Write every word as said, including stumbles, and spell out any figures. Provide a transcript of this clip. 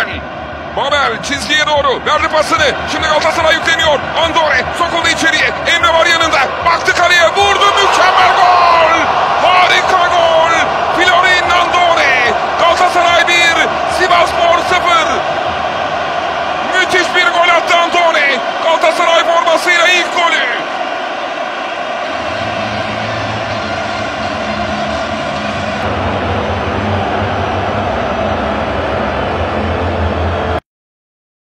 Babel çizgiye doğru verdi pasını. Şimdi Galatasaray yükleniyor. Andore sokuldu içeriye. Emre var yanında. Baktı kaleye, vurdu.